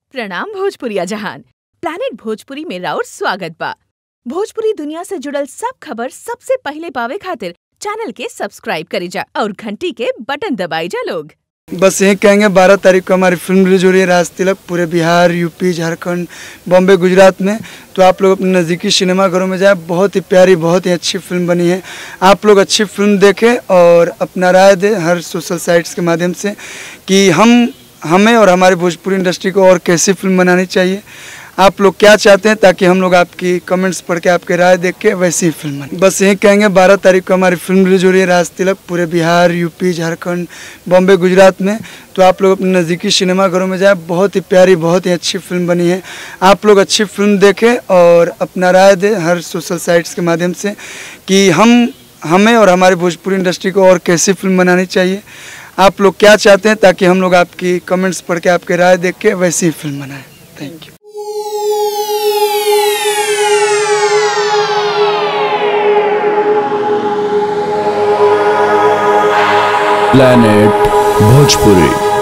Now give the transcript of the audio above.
प्रणाम भोजपुरिया जहान। प्लानेट भोजपुरी में राउर स्वागत बा। भोजपुरी दुनिया से जुड़ल सब खबर सबसे पहले पावे खातिर चैनल के सब्सक्राइब करी जा और घंटी के बटन दबाई जा लोग। बस यही कहेंगे 12 तारीख को हमारी फिल्म रिलीज हो रही है राज तिलक, पूरे बिहार, यूपी, झारखंड, बॉम्बे, गुजरात में। तो आप लोग अपने नज़दीकी सिनेमाघरों में जाए। बहुत ही प्यारी, बहुत ही अच्छी फिल्म बनी है। आप लोग अच्छी फिल्म देखें और अपना राय दें हर सोशल साइट्स के माध्यम से कि हमें और हमारी भोजपुरी इंडस्ट्री को और कैसी फिल्म बनानी चाहिए, आप लोग क्या चाहते हैं, ताकि हम लोग आपकी कमेंट्स पढ़ के आपके राय देख के वैसी ही फिल्म बने। बस यही कहेंगे 12 तारीख को हमारी फिल्म रिलीज हो रही है राज तिलक, पूरे बिहार, यूपी, झारखंड, बॉम्बे, गुजरात में। तो आप लोग अपने नज़दीकी सिनेमाघरों में जाए। बहुत ही प्यारी, बहुत ही अच्छी फिल्म बनी है। आप लोग अच्छी फिल्म देखें और अपना राय दें हर सोशल साइट्स के माध्यम से कि हमें और हमारी भोजपुरी इंडस्ट्री को और कैसी फिल्म बनानी चाहिए, आप लोग क्या चाहते हैं, ताकि हम लोग आपकी कमेंट्स पढ़ के आपके राय देख के वैसी ही फिल्म बनाएं। Thank you. प्लैनेट भोजपुरी।